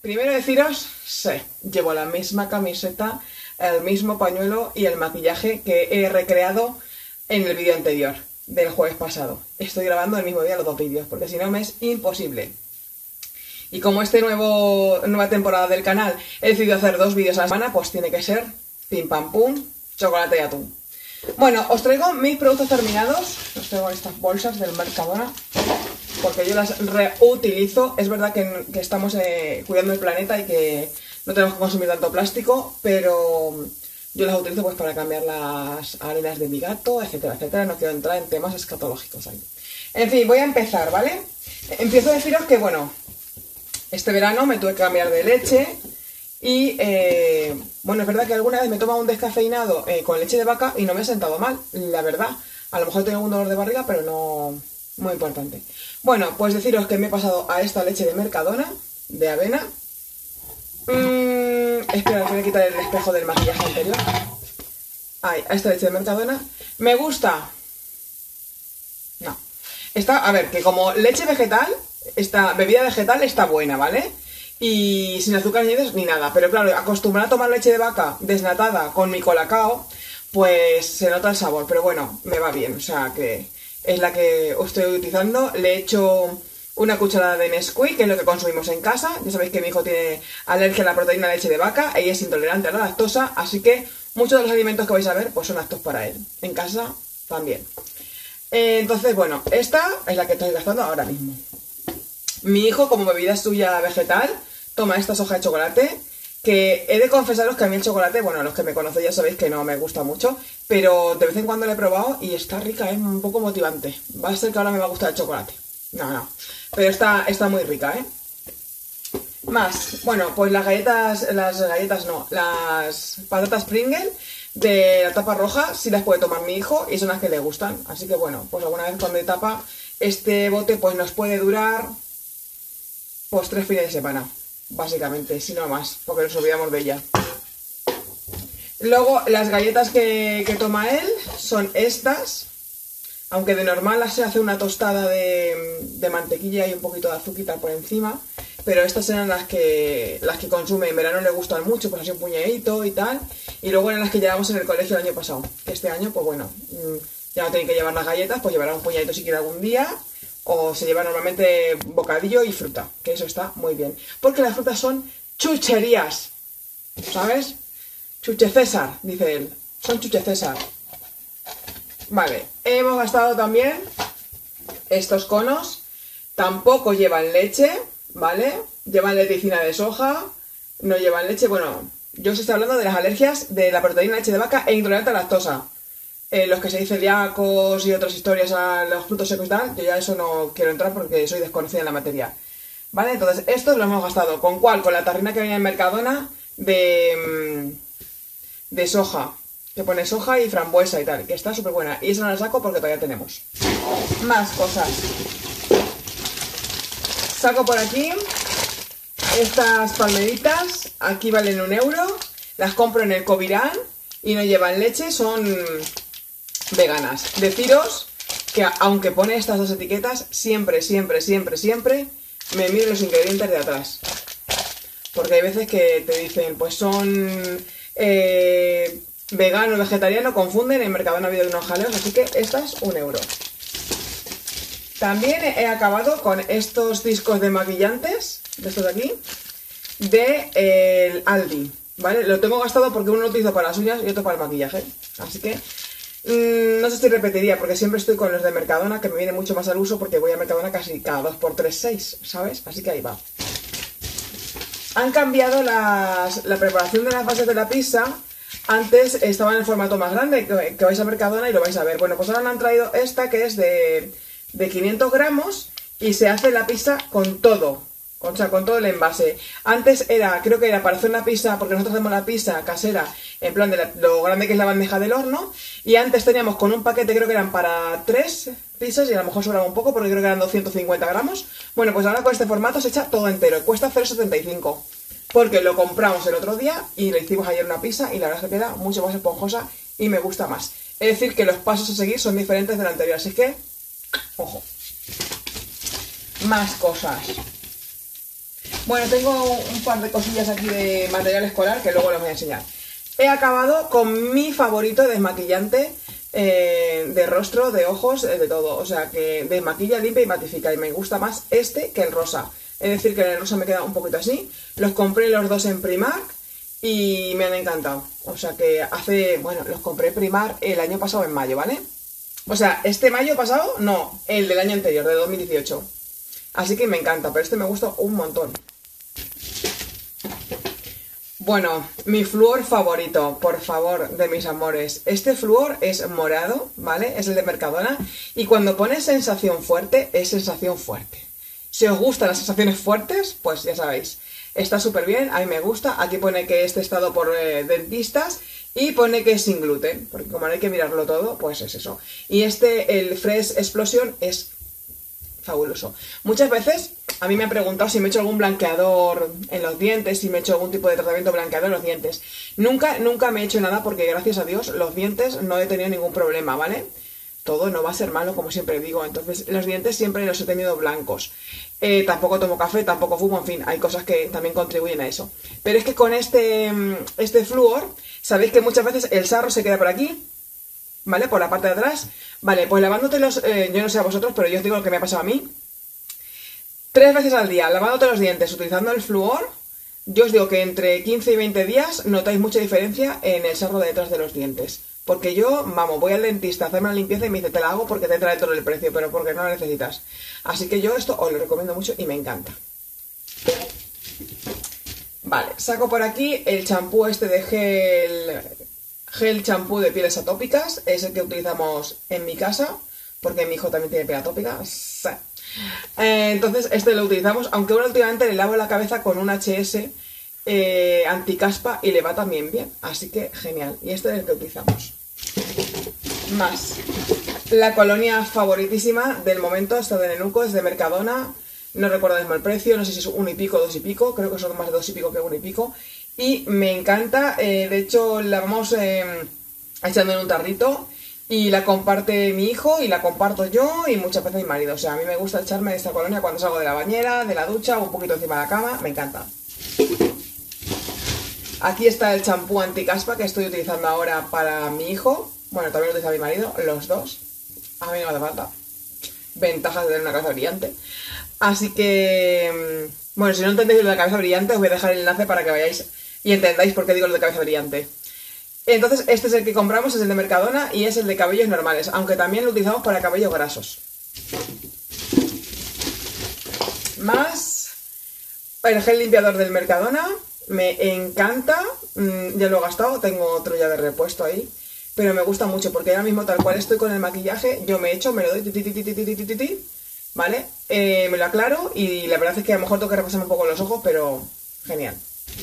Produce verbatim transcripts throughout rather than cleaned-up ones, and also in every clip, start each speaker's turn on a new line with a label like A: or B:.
A: Primero deciros, sí, llevo la misma camiseta, el mismo pañuelo y el maquillaje que he recreado en el vídeo anterior del jueves pasado. Estoy grabando el mismo día los dos vídeos, porque si no me es imposible. Y como este nuevo nueva temporada del canal he decidido hacer dos vídeos a la semana, pues tiene que ser pim pam pum, chocolate y atún. Bueno, os traigo mis productos terminados, os traigo estas bolsas del Mercadona, porque yo las reutilizo. Es verdad que, que estamos eh, cuidando el planeta y que no tenemos que consumir tanto plástico, pero yo las utilizo pues para cambiar las arenas de mi gato, etcétera, etcétera. No quiero entrar en temas escatológicos ahí. En fin, voy a empezar, ¿vale? Empiezo a deciros que, bueno, este verano me tuve que cambiar de leche y, eh, bueno, es verdad que alguna vez me he tomado un descafeinado eh, con leche de vaca y no me ha sentado mal, la verdad. A lo mejor tengo un dolor de barriga, pero no muy importante. Bueno, pues deciros que me he pasado a esta leche de Mercadona, de avena. Mm, espera, voy a quitar el espejo del maquillaje anterior. Ahí, a esta leche de Mercadona. ¿Me gusta? No. Está, a ver, que como leche vegetal, esta bebida vegetal está buena, ¿vale? Y sin azúcar añadidos ni nada. Pero claro, acostumbrada a tomar leche de vaca desnatada con mi colacao, pues se nota el sabor. Pero bueno, me va bien, o sea que es la que estoy utilizando. Le he hecho una cucharada de Nesquik, que es lo que consumimos en casa. Ya sabéis que mi hijo tiene alergia a la proteína de leche de vaca, ella es intolerante a la lactosa, así que muchos de los alimentos que vais a ver pues son aptos para él. En casa también. Eh, entonces, bueno, esta es la que estoy gastando ahora mismo. Mi hijo, como bebida suya vegetal, toma esta soja de chocolate, que he de confesaros que a mí el chocolate, bueno, los que me conocéis ya sabéis que no me gusta mucho, pero de vez en cuando lo he probado y está rica, es un poco motivante. Va a ser que ahora me va a gustar el chocolate. No, no, pero está, está muy rica, ¿eh? Más, bueno, pues las galletas, las galletas no, las patatas Pringles de la tapa roja sí las puede tomar mi hijo y son las que le gustan. Así que bueno, pues alguna vez cuando hay tapa, este bote pues nos puede durar pues tres fines de semana, básicamente, si no más, porque nos olvidamos de ella. Luego, las galletas que, que toma él son estas, aunque de normal se hace una tostada de, de mantequilla y un poquito de azúcar por encima, pero estas eran las que, las que consume. En verano le gustan mucho, pues así un puñadito y tal, y luego eran las que llevamos en el colegio el año pasado. Este año, pues bueno, ya no tienen que llevar las galletas, pues llevará un puñadito si quiere algún día, o se lleva normalmente bocadillo y fruta, que eso está muy bien, porque las frutas son chucherías, ¿sabes? Chuche César, dice él, son chuche César. Vale, hemos gastado también estos conos, tampoco llevan leche, ¿vale? Llevan leticina de soja, no llevan leche. Bueno, yo os estoy hablando de las alergias de la proteína de leche de vaca e intolerante a lactosa. Eh, los que se dicen celíacos y otras historias a los frutos secos y tal, yo ya eso no quiero entrar porque soy desconocida en la materia. ¿Vale? Entonces, estos los hemos gastado. ¿Con cuál? Con la tarrina que venía en Mercadona de, de soja, que pone soja y frambuesa y tal, que está súper buena. Y esa no la saco porque todavía tenemos más cosas. Saco por aquí estas palmeritas, aquí valen un euro, las compro en el Covirán y no llevan leche, son veganas. Deciros que aunque pone estas dos etiquetas, siempre, siempre, siempre, siempre me miro los ingredientes de atrás. Porque hay veces que te dicen, pues son eh, vegano, vegetariano, confunden. En Mercadona ha habido unos jaleos, así que estas un euro. También he acabado con estos discos de maquillantes, de estos de aquí, de el Aldi, ¿vale? Lo tengo gastado porque uno lo utilizo para las uñas y otro para el maquillaje. Así que mmm, no sé si repetiría, porque siempre estoy con los de Mercadona, que me viene mucho más al uso porque voy a Mercadona casi cada dos por tres, seis, ¿sabes? Así que ahí va. Han cambiado las, la preparación de las bases de la pizza. Antes estaba en el formato más grande, que, que vais a Mercadona y lo vais a ver. Bueno, pues ahora me han traído esta que es de, de quinientos gramos y se hace la pizza con todo. O sea, con todo el envase. Antes era, creo que era para hacer una pizza, porque nosotros hacemos la pizza casera, en plan de la, lo grande que es la bandeja del horno. Y antes teníamos con un paquete, creo que eran para tres pizzas, y a lo mejor sobraba un poco, porque creo que eran doscientos cincuenta gramos. Bueno, pues ahora con este formato se echa todo entero. Cuesta cero coma setenta y cinco. Porque lo compramos el otro día y le hicimos ayer una pizza y la verdad es que queda mucho más esponjosa y me gusta más. Es decir, que los pasos a seguir son diferentes de la anterior, así que, ojo. Más cosas. Bueno, tengo un par de cosillas aquí de material escolar que luego les voy a enseñar. He acabado con mi favorito desmaquillante eh, de rostro, de ojos, eh, de todo. O sea, que desmaquilla, limpia y matifica. Y me gusta más este que el rosa. Es decir, que el rosa me queda un poquito así. Los compré los dos en Primark y me han encantado. O sea, que hace... Bueno, los compré en Primark el año pasado en mayo, ¿vale? O sea, este mayo pasado, no, el del año anterior, de dos mil dieciocho. Así que me encanta, pero este me gusta un montón. Bueno, mi flúor favorito, por favor, de mis amores. Este flúor es morado, ¿vale? Es el de Mercadona. Y cuando pone sensación fuerte, es sensación fuerte. Si os gustan las sensaciones fuertes, pues ya sabéis. Está súper bien, a mí me gusta. Aquí pone que es testado por eh, dentistas y pone que es sin gluten. Porque como no hay que mirarlo todo, pues es eso. Y este, el Fresh Explosion, es fabuloso. Muchas veces a mí me han preguntado si me he hecho algún blanqueador en los dientes, si me he hecho algún tipo de tratamiento blanqueador en los dientes. Nunca, nunca me he hecho nada porque gracias a Dios los dientes no he tenido ningún problema, ¿vale? Todo no va a ser malo, como siempre digo. Entonces los dientes siempre los he tenido blancos. Eh, tampoco tomo café, tampoco fumo, en fin, hay cosas que también contribuyen a eso. Pero es que con este, este flúor, sabéis que muchas veces el sarro se queda por aquí, ¿vale? Por la parte de atrás. Vale, pues lavándote los... Eh, yo no sé a vosotros, pero yo os digo lo que me ha pasado a mí. Tres veces al día, lavándote los dientes, utilizando el flúor, yo os digo que entre quince y veinte días notáis mucha diferencia en el sarro de detrás de los dientes. Porque yo, vamos, voy al dentista a hacerme la limpieza y me dice, te la hago porque te trae todo el precio, pero porque no lo necesitas. Así que yo esto os lo recomiendo mucho y me encanta. Vale, saco por aquí el champú este de gel... Gel champú de pieles atópicas, es el que utilizamos en mi casa, porque mi hijo también tiene piel atópica. Eh, entonces este lo utilizamos, aunque ahora últimamente le lavo la cabeza con un H S eh, anticaspa y le va también bien, así que genial. Y este es el que utilizamos. Más, la colonia favoritísima del momento, esta de Nenuco, es de Mercadona, no recuerdo mismo el precio, no sé si es uno y pico, dos y pico, creo que son más de dos y pico que uno y pico. Y me encanta, eh, de hecho la vamos eh, echando en un tarrito y la comparte mi hijo y la comparto yo y muchas veces mi marido. O sea, a mí me gusta echarme esta colonia cuando salgo de la bañera, de la ducha o un poquito encima de la cama, me encanta. Aquí está el champú anticaspa que estoy utilizando ahora para mi hijo. Bueno, también lo utiliza mi marido, los dos. A mí no me hace falta. Ventajas de tener una cabeza brillante. Así que, bueno, si no entendéis lo de la cabeza brillante, os voy a dejar el enlace para que vayáis y entendáis por qué digo lo de cabeza brillante. Entonces, este es el que compramos, es el de Mercadona y es el de cabellos normales, aunque también lo utilizamos para cabellos grasos. Más, el gel limpiador del Mercadona, me encanta, ya lo he gastado, tengo otro ya de repuesto ahí, pero me gusta mucho porque ahora mismo tal cual estoy con el maquillaje, yo me echo, me lo doy, ti, ti, ti, ti, ti, ti, ti, ti, ¿vale? Eh, me lo aclaro y la verdad es que a lo mejor tengo que repasarme un poco los ojos, pero genial.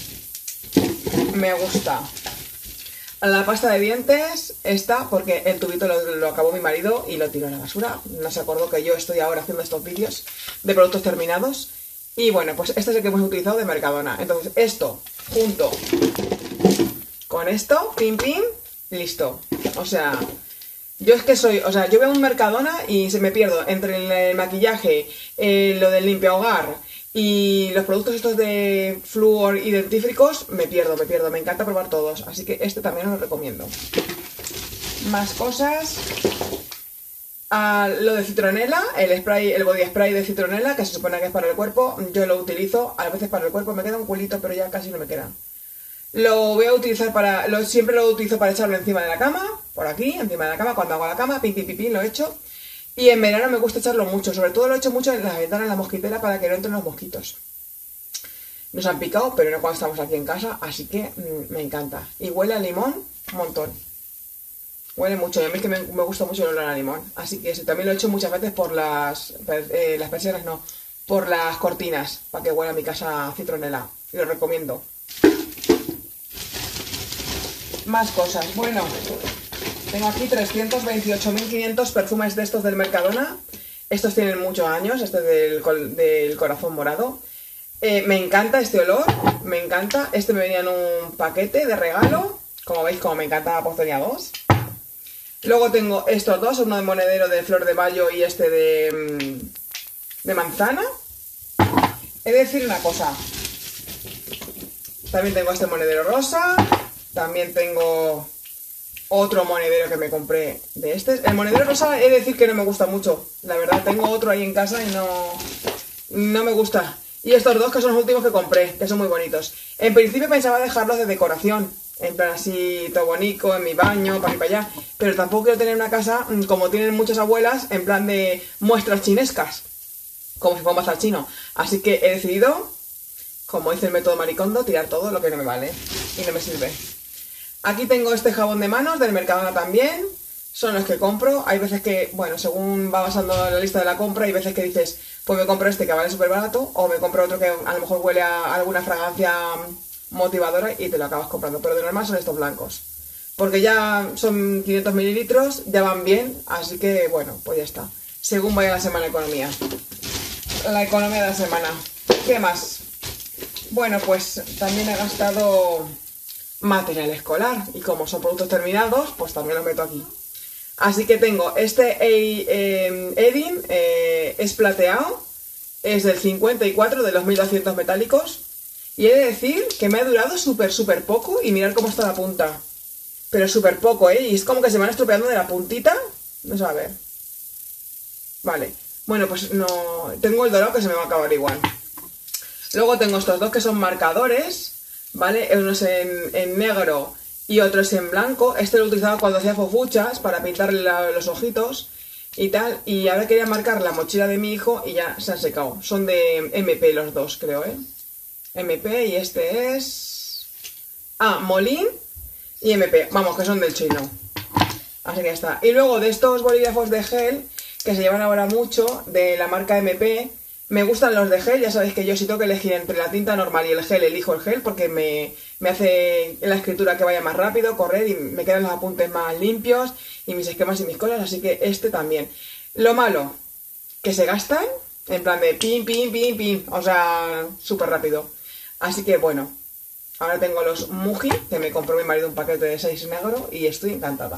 A: Me gusta. La pasta de dientes está porque el tubito lo, lo acabó mi marido y lo tiró a la basura. No se acordó que yo estoy ahora haciendo estos vídeos de productos terminados. Y bueno, pues este es el que hemos utilizado de Mercadona. Entonces esto junto con esto, pim pim, listo. O sea... Yo es que soy, o sea, yo veo un Mercadona y se me pierdo entre el maquillaje, eh, lo del limpia hogar y los productos estos de flúor y dentífricos, me pierdo, me pierdo, me encanta probar todos, así que este también os lo recomiendo. Más cosas, ah, lo de citronela, el spray, el body spray de citronela, que se supone que es para el cuerpo, yo lo utilizo, a veces para el cuerpo me queda un culito, pero ya casi no me queda. Lo voy a utilizar para, lo, siempre lo utilizo para echarlo encima de la cama, por aquí, encima de la cama, cuando hago la cama, pim, pim, pim, pim, lo echo. Y en verano me gusta echarlo mucho, sobre todo lo echo mucho en las ventanas, en la mosquitera, para que no entren los mosquitos. Nos han picado, pero no cuando estamos aquí en casa, así que mmm, me encanta. Y huele a limón un montón. Huele mucho, y a mí es que me, me gusta mucho el olor a limón. Así que sí, también lo echo muchas veces por las, eh, las persianas, no, por las cortinas, para que huela a mi casa a citronela. Y lo recomiendo. Más cosas, bueno, tengo aquí trescientos veintiocho mil quinientos perfumes de estos del Mercadona. Estos tienen muchos años, este es del, del corazón morado. Eh, me encanta este olor, me encanta. Este me venía en un paquete de regalo, como veis, como me encanta, pues tenía dos. Luego tengo estos dos, uno de monedero de flor de mayo y este de, de manzana. He de decir una cosa. También tengo este monedero rosa. También tengo otro monedero que me compré de este. El monedero rosa he de decir que no me gusta mucho. La verdad, tengo otro ahí en casa y no, no me gusta. Y estos dos que son los últimos que compré, que son muy bonitos. En principio pensaba dejarlos de decoración. En plan así, todo bonito, en mi baño, para aquí para allá. Pero tampoco quiero tener una casa, como tienen muchas abuelas, en plan de muestras chinescas. Como si fuera un bazar chino. Así que he decidido, como dice el método Maricondo, tirar todo lo que no me vale y no me sirve. Aquí tengo este jabón de manos del Mercadona también. Son los que compro. Hay veces que, bueno, según va pasando la lista de la compra, hay veces que dices, pues me compro este que vale súper barato, o me compro otro que a lo mejor huele a alguna fragancia motivadora y te lo acabas comprando. Pero de normal son estos blancos. Porque ya son quinientos mililitros, ya van bien, así que, bueno, pues ya está. Según vaya la semana de economía. La economía de la semana. ¿Qué más? Bueno, pues también he gastado material escolar y como son productos terminados, pues también los meto aquí. Así que tengo este eh, Edding, eh, es plateado, es del cincuenta y cuatro de los mil doscientos metálicos y he de decir que me ha durado súper súper poco y mirad cómo está la punta. Pero súper poco, ¿eh? Y es como que se me van estropeando de la puntita. Vamos a ver. Vale. Bueno, pues no... Tengo el dorado que se me va a acabar igual. Luego tengo estos dos que son marcadores, ¿vale? Uno es en, en negro y otro es en blanco. Este lo utilizaba cuando hacía fofuchas para pintarle la, los ojitos y tal. Y ahora quería marcar la mochila de mi hijo y ya se han secado. Son de M P los dos, creo, ¿eh? M P y este es... Ah, Molín y M P. Vamos, que son del chino. Así que ya está. Y luego de estos bolígrafos de gel, que se llevan ahora mucho, de la marca M P... Me gustan los de gel, ya sabéis que yo si tengo que elegir entre la tinta normal y el gel, elijo el gel porque me, me hace la escritura que vaya más rápido, correr y me quedan los apuntes más limpios y mis esquemas y mis cosas, así que este también. Lo malo, que se gastan en plan de pim, pim, pim, pim, o sea, súper rápido. Así que bueno, ahora tengo los Muji, que me compró mi marido un paquete de seis negro y estoy encantada.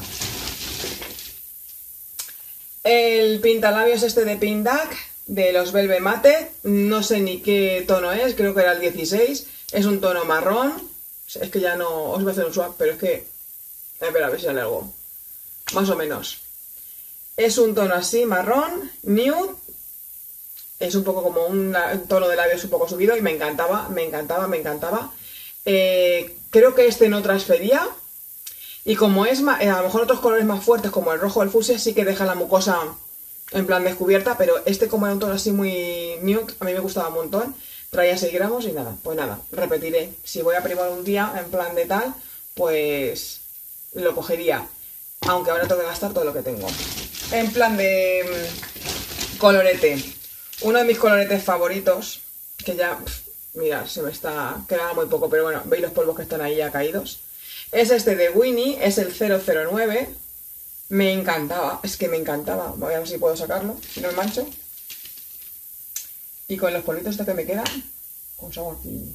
A: El pintalabios este de Pindac, de los Velvet Matte, no sé ni qué tono es, creo que era el dieciséis, es un tono marrón, es que ya no, os voy a hacer un swap, pero es que, a ver, a ver si sale algo, más o menos, es un tono así, marrón, nude, es un poco como un, un tono de labios un poco subido y me encantaba, me encantaba, me encantaba, eh, creo que este no transfería, y como es, más, eh, a lo mejor otros colores más fuertes como el rojo o el fucsia sí que deja la mucosa en plan descubierta, pero este como era un tono así muy nude, a mí me gustaba un montón. Traía seis gramos y nada, pues nada, repetiré. Si voy a primar un día en plan de tal, pues lo cogería. Aunque ahora tengo que gastar todo lo que tengo. En plan de mmm, colorete. Uno de mis coloretes favoritos, que ya, pff, mira, se me está quedando muy poco, pero bueno, veis los polvos que están ahí ya caídos. Es este de Winnie, es el cero cero nueve. Me encantaba, es que me encantaba. Voy a ver si puedo sacarlo, si no me mancho. Y con los polvitos estos que me quedan, os hago aquí.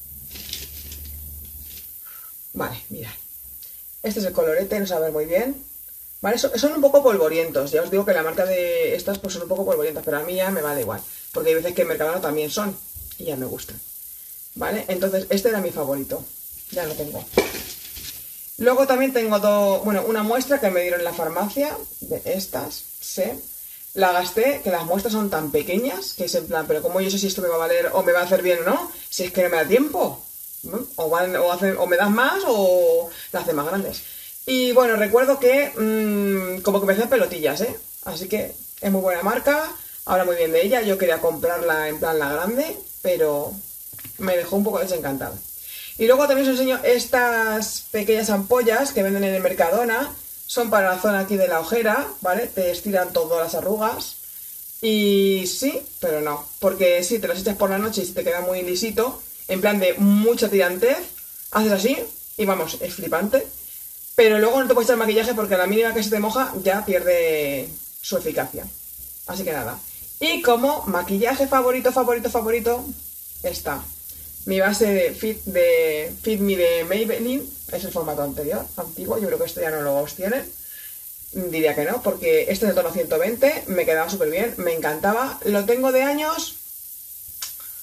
A: Vale, mirad. Este es el colorete, no se va a ver muy bien. Vale, son, son un poco polvorientos. Ya os digo que la marca de estas pues son un poco polvorientas, pero a mí ya me vale igual. Porque hay veces que en Mercadona también son y ya me gustan. Vale, entonces este era mi favorito. Ya lo tengo. Luego también tengo dos, bueno, una muestra que me dieron en la farmacia, de estas, sé, la gasté, que las muestras son tan pequeñas, que es en plan, pero como yo sé si esto me va a valer o me va a hacer bien o no, si es que no me da tiempo, ¿no? o, van, o, hacen, o me das más o las haces más grandes. Y bueno, recuerdo que mmm, como que me hacían pelotillas, ¿eh? Así que es muy buena marca, habla muy bien de ella, yo quería comprarla en plan la grande, pero me dejó un poco desencantada. Y luego también os enseño estas pequeñas ampollas que venden en el Mercadona. Son para la zona aquí de la ojera, ¿vale? Te estiran todas las arrugas. Y sí, pero no. Porque si te las echas por la noche y si te queda muy lisito, en plan de mucha tirantez, haces así y vamos, es flipante. Pero luego no te puedes echar maquillaje porque a la mínima que se te moja ya pierde su eficacia. Así que nada. Y como maquillaje favorito, favorito, favorito, está mi base de Fit, de Fit Me de Maybelline. Es el formato anterior, antiguo. Yo creo que esto ya no lo tienen. Diría que no, porque este es el tono ciento veinte. Me quedaba súper bien, me encantaba. Lo tengo de años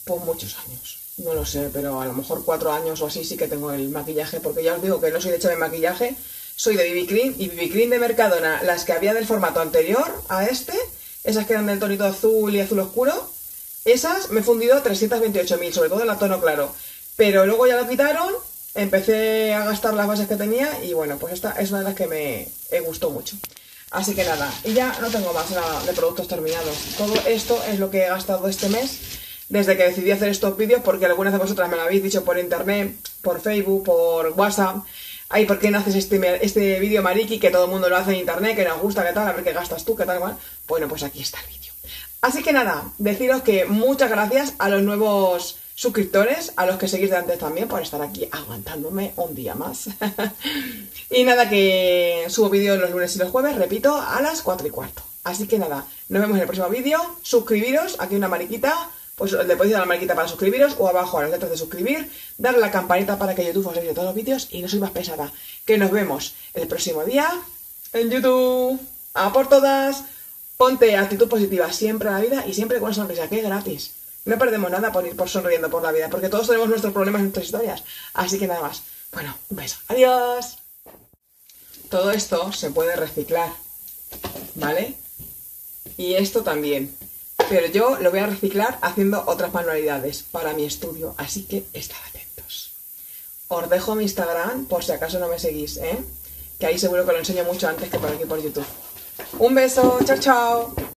A: Pues muchos años. No lo sé, pero a lo mejor cuatro años o así sí que tengo el maquillaje, porque ya os digo que no soy de echarme maquillaje, soy de B B Cream, y B B Cream de Mercadona, las que había del formato anterior a este, esas que eran del tonito azul y azul oscuro, esas me he fundido trescientos veintiocho mil, sobre todo en la tono claro. Pero luego ya lo quitaron, empecé a gastar las bases que tenía y bueno, pues esta es una de las que me, me gustó mucho. Así que nada, y ya no tengo más nada de productos terminados. Todo esto es lo que he gastado este mes, desde que decidí hacer estos vídeos, porque algunas de vosotras me lo habéis dicho por internet, por Facebook, por WhatsApp. Ay, ¿por qué no haces este, este vídeo mariki que todo el mundo lo hace en internet, que nos gusta, qué tal, a ver qué gastas tú, qué tal, igual? Bueno, pues aquí está el vídeo. Así que nada, deciros que muchas gracias a los nuevos suscriptores, a los que seguís de antes también, por estar aquí aguantándome un día más. Y nada, que subo vídeos los lunes y los jueves, repito, a las cuatro y cuarto. Así que nada, nos vemos en el próximo vídeo. Suscribiros, aquí una mariquita, pues le podéis dar a la mariquita para suscribiros, o abajo a las letras de suscribir, darle a la campanita para que YouTube os avise de todos los vídeos y no soy más pesada. Que nos vemos el próximo día en YouTube. ¡A por todas! Ponte actitud positiva siempre en la vida y siempre con una sonrisa, que es gratis. No perdemos nada por ir por sonriendo por la vida, porque todos tenemos nuestros problemas y nuestras historias. Así que nada más. Bueno, un beso. ¡Adiós! Todo esto se puede reciclar, ¿vale? Y esto también. Pero yo lo voy a reciclar haciendo otras manualidades para mi estudio, así que estad atentos. Os dejo mi Instagram por si acaso no me seguís, ¿eh? Que ahí seguro que lo enseño mucho antes que por aquí por YouTube. Un beso, chao, chao.